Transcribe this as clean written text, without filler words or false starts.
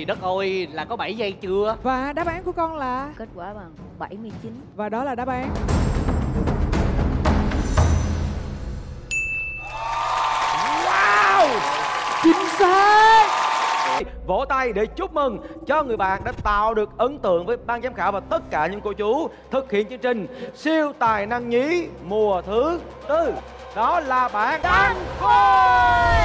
đất ơi, là có 7 giây chưa? Và đáp án của con là... Kết quả bằng 79. Và đó là đáp án... Wow, chính xác. vỗ tay để chúc mừng cho người bạn đã tạo được ấn tượng với ban giám khảo và tất cả những cô chú thực hiện chương trình siêu tài năng nhí mùa thứ tư. Đó là bạn Đăng Khôi.